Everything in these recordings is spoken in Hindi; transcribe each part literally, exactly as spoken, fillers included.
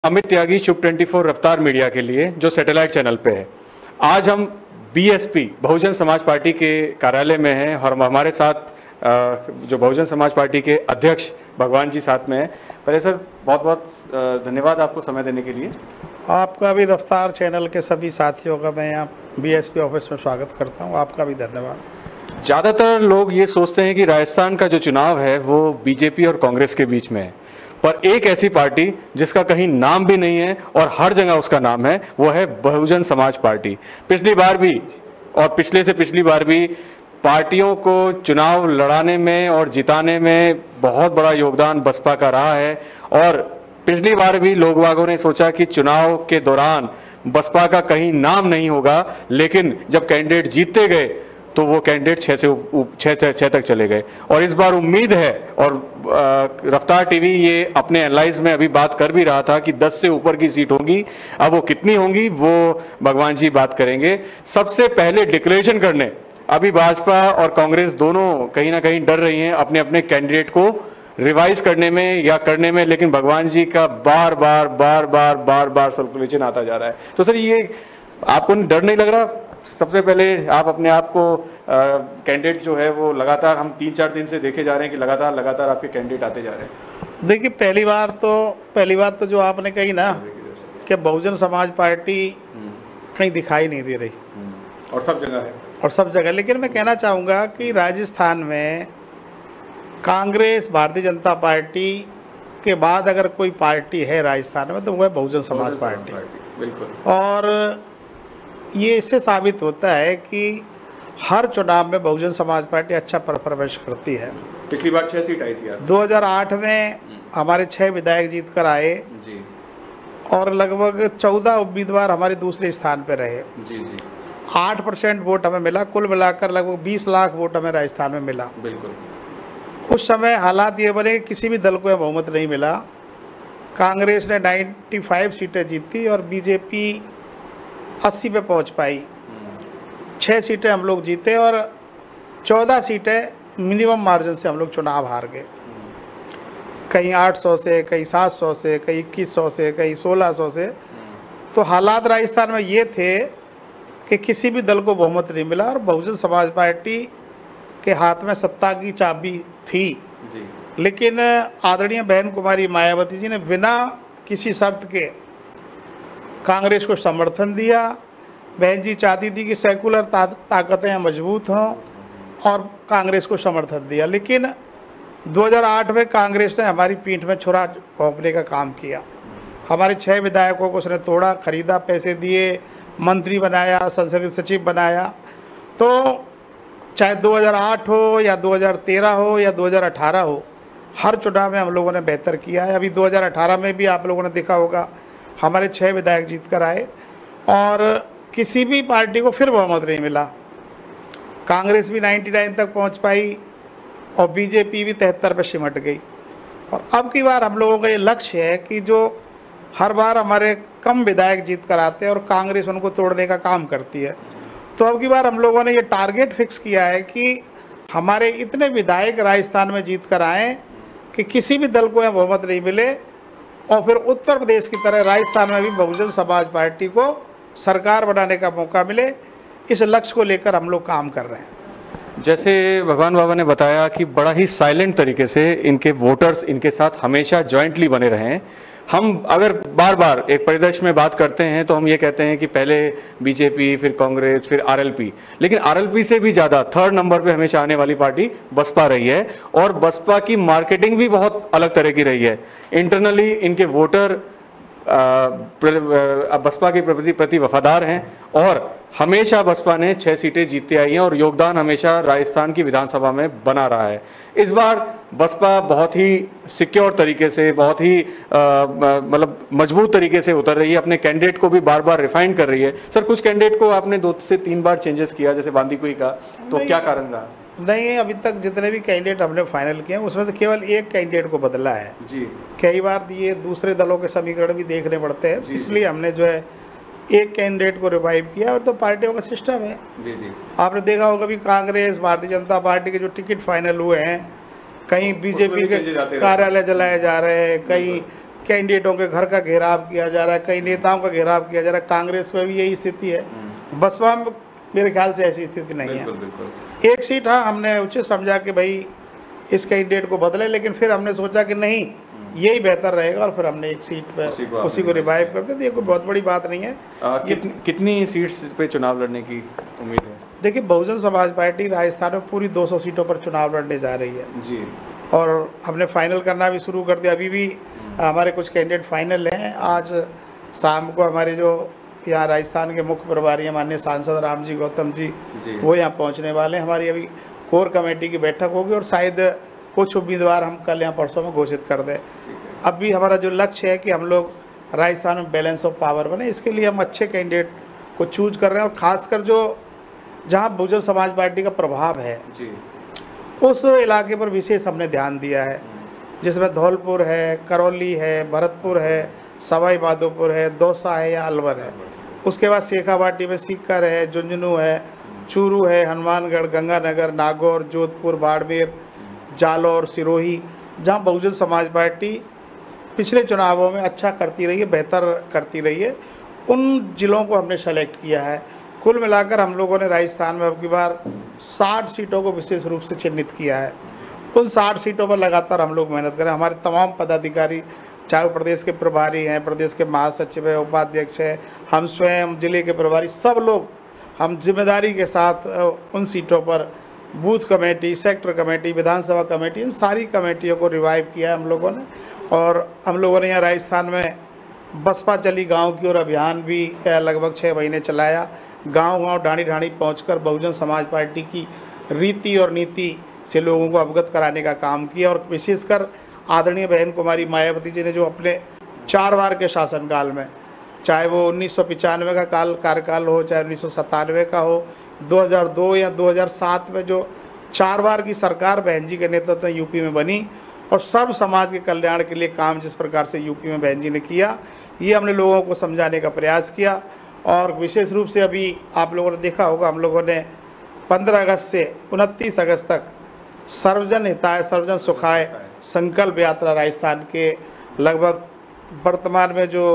अमित त्यागी, शुभ चौबीस रफ्तार मीडिया के लिए जो सैटेलाइट चैनल पे है। आज हम बीएसपी बहुजन समाज पार्टी के कार्यालय में हैं और हमारे साथ जो बहुजन समाज पार्टी के अध्यक्ष भगवान जी साथ में हैं। पहले सर बहुत बहुत धन्यवाद आपको समय देने के लिए। आपका भी रफ्तार चैनल के सभी साथियों का मैं यहाँ बीएसपी ऑफिस में स्वागत करता हूँ। आपका भी धन्यवाद। ज़्यादातर लोग ये सोचते हैं कि राजस्थान का जो चुनाव है वो बीजेपी और कांग्रेस के बीच में है, पर एक ऐसी पार्टी जिसका कहीं नाम भी नहीं है और हर जगह उसका नाम है वो है बहुजन समाज पार्टी। पिछली बार भी और पिछले से पिछली बार भी पार्टियों को चुनाव लड़ाने में और जिताने में बहुत बड़ा योगदान बसपा का रहा है। और पिछली बार भी लोग बागों ने सोचा कि चुनाव के दौरान बसपा का कहीं नाम नहीं होगा, लेकिन जब कैंडिडेट जीतते गए तो वो कैंडिडेट छः से छः छः तक चले गए। और इस बार उम्मीद है, और रफ्तार टीवी ये अपने एनालाइज में अभी बात कर भी रहा था कि दस से ऊपर की सीट होंगी। अब वो कितनी होंगी वो भगवान जी बात करेंगे। सबसे पहले डिक्लेरेशन करने अभी भाजपा और कांग्रेस दोनों कहीं ना कहीं डर रही हैं अपने अपने कैंडिडेट को रिवाइज करने में या करने में, लेकिन भगवान जी का बार बार बार बार बार बार सर्कुलेशन आता जा रहा है। तो सर ये आपको डर नहीं लग रहा? सबसे पहले आप अपने आप को कैंडिडेट जो है वो लगातार हम तीन चार दिन से देखे जा रहे हैं कि लगातार लगातार आपके कैंडिडेट आते जा रहे हैं। देखिए, पहली बार तो पहली बात तो जो आपने कही ना कि बहुजन समाज पार्टी कहीं दिखाई नहीं दे रही और सब जगह है और सब जगह। लेकिन मैं कहना चाहूँगा कि राजस्थान में कांग्रेस, भारतीय जनता पार्टी के बाद अगर कोई पार्टी है राजस्थान में तो वो है बहुजन समाज पार्टी। बिल्कुल। और ये इससे साबित होता है कि हर चुनाव में बहुजन समाज पार्टी अच्छा परफॉर्मेंस करती है। पिछली बार छह सीट आई थी यार। दो हज़ार आठ में हमारे छह विधायक जीत कर आए जी, और लगभग चौदह उम्मीदवार हमारे दूसरे स्थान पर रहे। जी जी। आठ परसेंट वोट हमें मिला, कुल मिलाकर लगभग बीस लाख वोट हमें राजस्थान में मिला। बिल्कुल। उस समय हालात ये बने कि किसी भी दल को बहुमत नहीं मिला। कांग्रेस ने पचानवे सीटें जीती और बीजेपी अस्सी पे पहुंच पाई। छः सीटें हम लोग जीते और चौदह सीटें मिनिमम मार्जिन से हम लोग चुनाव हार गए। कहीं आठ सौ से, कहीं सात सौ से, कहीं इक्कीस सौ से, कहीं सोलह सौ से। तो हालात राजस्थान में ये थे कि किसी भी दल को बहुमत नहीं मिला और बहुजन समाज पार्टी के हाथ में सत्ता की चाबी थी जी। लेकिन आदरणीय बहन कुमारी मायावती जी ने बिना किसी शर्त के कांग्रेस को समर्थन दिया। बहन जी चाहती थी कि सेकुलर ता, ताकतें मजबूत हों और कांग्रेस को समर्थन दिया। लेकिन दो हज़ार आठ में कांग्रेस ने हमारी पीठ में छुरा भोंकने का काम किया। हमारे छह विधायकों को उसने तोड़ा, खरीदा, पैसे दिए, मंत्री बनाया, संसदीय सचिव बनाया। तो चाहे दो हज़ार आठ हो या दो हज़ार तेरह हो या दो हज़ार अठारह हो, हर चुनाव में हम लोगों ने बेहतर किया है। अभी दो हज़ार अठारह में भी आप लोगों ने देखा होगा हमारे छह विधायक जीत कर आए और किसी भी पार्टी को फिर बहुमत नहीं मिला। कांग्रेस भी निन्यानवे तक पहुंच पाई और बीजेपी भी तिहत्तर पे सिमट गई। और अब की बार हम लोगों का ये लक्ष्य है कि जो हर बार हमारे कम विधायक जीत कर आते हैं और कांग्रेस उनको तोड़ने का काम करती है, तो अब की बार हम लोगों ने ये टारगेट फिक्स किया है कि हमारे इतने विधायक राजस्थान में जीत कर आएँ कि किसी भी दल को यहाँ बहुमत नहीं मिले और फिर उत्तर प्रदेश की तरह राजस्थान में भी बहुजन समाज पार्टी को सरकार बनाने का मौका मिले। इस लक्ष्य को लेकर हम लोग काम कर रहे हैं। जैसे भगवान बाबा ने बताया कि बड़ा ही साइलेंट तरीके से इनके वोटर्स इनके साथ हमेशा जॉइंटली बने रहे हैं। हम अगर बार बार एक परिदृश्य में बात करते हैं तो हम ये कहते हैं कि पहले बीजेपी, फिर कांग्रेस, फिर आरएलपी, लेकिन आरएलपी से भी ज़्यादा थर्ड नंबर पे हमेशा आने वाली पार्टी बसपा रही है। और बसपा की मार्केटिंग भी बहुत अलग तरह की रही है। इंटरनली इनके वोटर बसपा के प्रति प्रति वफादार हैं और हमेशा बसपा ने छह सीटें जीतती आई हैं और योगदान हमेशा राजस्थान की विधानसभा में बना रहा है। इस बार बसपा बहुत ही सिक्योर तरीके से, बहुत ही मतलब मजबूत तरीके से उतर रही है, अपने कैंडिडेट को भी बार बार रिफाइन कर रही है। सर, कुछ कैंडिडेट को आपने दो से तीन बार चेंजेस किया, जैसे बांदीकुई का, तो क्या कारण रहा? नहीं, अभी तक जितने भी कैंडिडेट हमने फाइनल किए हैं उसमें से केवल एक कैंडिडेट को बदला है जी। कई बार ये दूसरे दलों के समीकरण भी देखने पड़ते हैं, इसलिए हमने जो है एक कैंडिडेट को रिवाइव किया। और तो पार्टियों का सिस्टम है जी जी। आपने देखा होगा भी कांग्रेस, भारतीय जनता पार्टी के जो टिकट फाइनल हुए हैं, कहीं बीजेपी के कार्यालय जलाए जा रहे हैं, कहीं कैंडिडेटों के घर का घेराव किया जा रहा है, कई नेताओं का घेराव किया जा रहा है। कांग्रेस में भी यही स्थिति है, बसपा में मेरे ख्याल से ऐसी स्थिति नहीं बिल्कुल, है। बिल्कुल। एक सीट हाँ हमने उचित समझा कि भाई इस कैंडिडेट को बदले, लेकिन फिर हमने सोचा कि नहीं यही बेहतर रहेगा और फिर हमने एक सीट पे उसी को उसी को रिवाइव करते। तो ये कोई बहुत बड़ी बात नहीं है। आ, कितनी कितनी सीट्स पे चुनाव लड़ने की उम्मीद है? देखिए, बहुजन समाज पार्टी राजस्थान में पूरी दो सौ सीटों पर चुनाव लड़ने जा रही है जी, और हमने फाइनल करना भी शुरू कर दिया। अभी भी हमारे कुछ कैंडिडेट फाइनल हैं। आज शाम को हमारे जो यहाँ राजस्थान के मुख्य प्रभारी हैं माननीय सांसद राम जी गौतम जी, जी। वो यहाँ पहुँचने वाले हैं। हमारी अभी कोर कमेटी की बैठक होगी और शायद कुछ उम्मीदवार हम कल यहाँ परसों में घोषित कर दें। अब भी हमारा जो लक्ष्य है कि हम लोग राजस्थान में बैलेंस ऑफ पावर बने, इसके लिए हम अच्छे कैंडिडेट को चूज कर रहे हैं और ख़ासकर जो जहाँ बहुजन समाज पार्टी का प्रभाव है जी, उस इलाके पर विशेष हमने ध्यान दिया है, जिसमें धौलपुर है, करौली है, भरतपुर है, सवाई माधोपुर है, दौसा है या अलवर है। उसके बाद शेखावाटी में सीकर है, झुंझुनू है, चूरू है, हनुमानगढ़, गंगानगर, नागौर, जोधपुर, बाड़मेर, जालौर, सिरोही, जहां बहुजन समाज पार्टी पिछले चुनावों में अच्छा करती रही है, बेहतर करती रही है, उन जिलों को हमने सेलेक्ट किया है। कुल मिलाकर हम लोगों ने राजस्थान में अब की बार साठ सीटों को विशेष रूप से चिन्हित किया है। उन साठ सीटों पर लगातार हम लोग मेहनत करें। हमारे तमाम पदाधिकारी, चाहे वो प्रदेश के प्रभारी हैं, प्रदेश के महासचिव है, उपाध्यक्ष है, हम स्वयं जिले के प्रभारी, सब लोग हम जिम्मेदारी के साथ उन सीटों पर बूथ कमेटी, सेक्टर कमेटी, विधानसभा कमेटी, इन सारी कमेटियों को रिवाइव किया है हम लोगों ने। और हम लोगों ने यहाँ राजस्थान में बसपा चली गांव की ओर अभियान भी लगभग छः महीने चलाया। गांव गांव ढाणी ढाणी पहुंचकर बहुजन समाज पार्टी की रीति और नीति से लोगों को अवगत कराने का काम किया। और विशेषकर आदरणीय बहन कुमारी मायावती जी ने जो अपने चार बार के शासनकाल में, चाहे वो उन्नीस सौ पचानवे का काल कार्यकाल हो, चाहे उन्नीस सौ सत्तानवे का हो, दो हज़ार दो या दो हज़ार सात में जो चार बार की सरकार बहन जी के नेतृत्व में यूपी में बनी और सब समाज के कल्याण के लिए काम जिस प्रकार से यूपी में बहन जी ने किया, ये हमने लोगों को समझाने का प्रयास किया। और विशेष रूप से अभी आप लोगों ने देखा होगा, हम लोगों ने पंद्रह अगस्त से उनतीस अगस्त तक सर्वजन हिताय सर्वजन सुखाय संकल्प यात्रा राजस्थान के लगभग वर्तमान में जो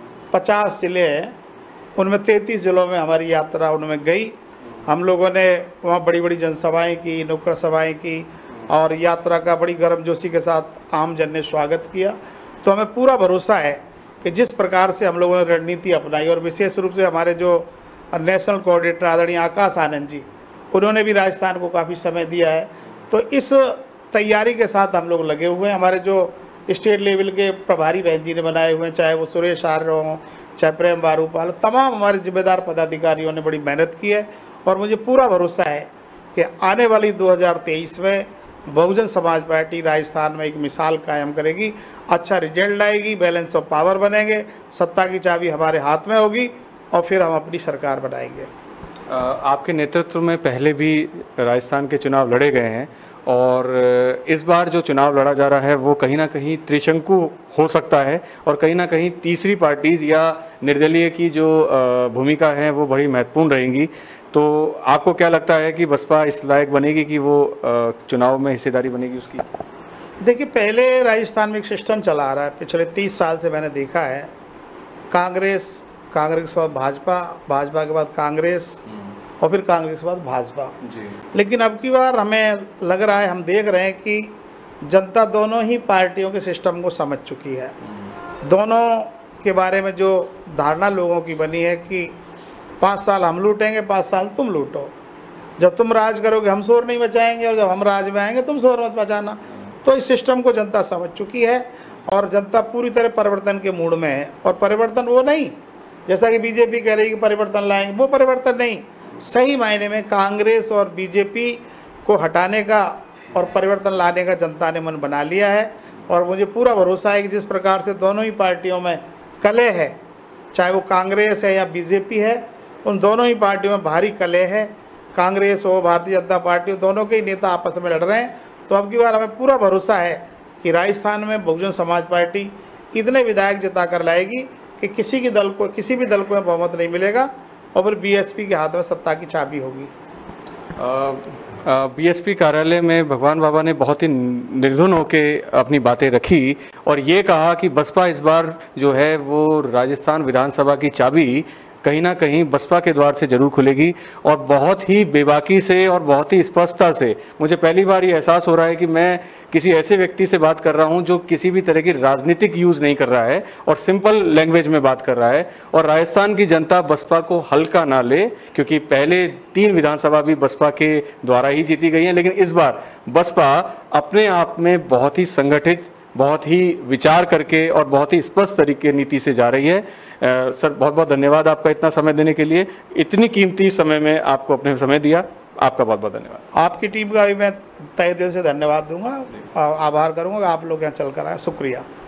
पचास जिले हैं उनमें तैंतीस जिलों में हमारी यात्रा उनमें गई। हम लोगों ने वहाँ बड़ी बड़ी जनसभाएं की, नुक्कड़ सभाएं की और यात्रा का बड़ी गर्मजोशी के साथ आम जन ने स्वागत किया। तो हमें पूरा भरोसा है कि जिस प्रकार से हम लोगों ने रणनीति अपनाई और विशेष रूप से हमारे जो नेशनल कोऑर्डिनेटर आदरणीय आकाश आनंद जी, उन्होंने भी राजस्थान को काफ़ी समय दिया है। तो इस तैयारी के साथ हम लोग लगे हुए हैं। हमारे जो स्टेट लेवल के प्रभारी बहन जी ने बनाए हुए हैं, चाहे वो सुरेश आर्य हों, चाहे प्रेम बारूपाल, तमाम हमारे जिम्मेदार पदाधिकारियों ने बड़ी मेहनत की है। और मुझे पूरा भरोसा है कि आने वाली दो हज़ार तेईस में बहुजन समाज पार्टी राजस्थान में एक मिसाल कायम करेगी, अच्छा रिजल्ट लाएगी, बैलेंस ऑफ पावर बनेंगे, सत्ता की चाबी हमारे हाथ में होगी और फिर हम अपनी सरकार बनाएंगे। आपके नेतृत्व में पहले भी राजस्थान के चुनाव लड़े गए हैं और इस बार जो चुनाव लड़ा जा रहा है वो कहीं ना कहीं त्रिशंकु हो सकता है और कहीं ना कहीं तीसरी पार्टीज या निर्दलीय की जो भूमिका है वो बड़ी महत्वपूर्ण रहेंगी। तो आपको क्या लगता है कि बसपा इस लायक बनेगी कि वो चुनाव में हिस्सेदारी बनेगी उसकी? देखिए, पहले राजस्थान में एक सिस्टम चला आ रहा है, पिछले तीस साल से मैंने देखा है, कांग्रेस, कांग्रेस के बाद भाजपा, भाजपा के बाद कांग्रेस और फिर कांग्रेस के बाद भाजपा जी। लेकिन अब की बार हमें लग रहा है, हम देख रहे हैं कि जनता दोनों ही पार्टियों के सिस्टम को समझ चुकी है। दोनों के बारे में जो धारणा लोगों की बनी है कि पाँच साल हम लूटेंगे, पाँच साल तुम लूटो, जब तुम राज करोगे हम शोर नहीं मचाएंगे और जब हम राज में आएंगे तुम शोर मत मचाना। तो इस सिस्टम को जनता समझ चुकी है और जनता पूरी तरह परिवर्तन के मूड में है। और परिवर्तन वो नहीं जैसा कि बीजेपी कह रही है कि परिवर्तन लाएंगे, वो परिवर्तन नहीं, सही मायने में कांग्रेस और बीजेपी को हटाने का और परिवर्तन लाने का जनता ने मन बना लिया है। और मुझे पूरा भरोसा है कि जिस प्रकार से दोनों ही पार्टियों में कलह है, चाहे वो कांग्रेस है या बीजेपी है, उन दोनों ही पार्टियों में भारी कलह है। कांग्रेस हो, भारतीय जनता पार्टी हो, दोनों के ही नेता आपस में लड़ रहे हैं। तो अब की बार हमें पूरा भरोसा है कि राजस्थान में बहुजन समाज पार्टी इतने विधायक जिता कर लाएगी कि किसी की दल को किसी भी दल को बहुमत नहीं मिलेगा और फिर बीएसपी के हाथ में सत्ता की चाबी होगी। बीएसपी कार्यालय में भगवान बाबा ने बहुत ही निर्धुन होके अपनी बातें रखी और ये कहा कि बसपा इस बार जो है वो राजस्थान विधानसभा की चाबी कहीं ना कहीं बसपा के द्वार से जरूर खुलेगी। और बहुत ही बेबाकी से और बहुत ही स्पष्टता से मुझे पहली बार ये एहसास हो रहा है कि मैं किसी ऐसे व्यक्ति से बात कर रहा हूं जो किसी भी तरह की राजनीतिक यूज़ नहीं कर रहा है और सिंपल लैंग्वेज में बात कर रहा है। और राजस्थान की जनता बसपा को हल्का ना ले, क्योंकि पहले तीन विधानसभा भी बसपा के द्वारा ही जीती गई हैं, लेकिन इस बार बसपा अपने आप में बहुत ही संगठित, बहुत ही विचार करके और बहुत ही स्पष्ट तरीके नीति से जा रही है। आ, सर बहुत बहुत धन्यवाद आपका इतना समय देने के लिए, इतनी कीमती समय में आपको अपने समय दिया, आपका बहुत बहुत धन्यवाद। आपकी टीम का भी मैं तहे दिल से धन्यवाद दूंगा और आभार करूंगा, आप लोग यहाँ चल कर आए, शुक्रिया।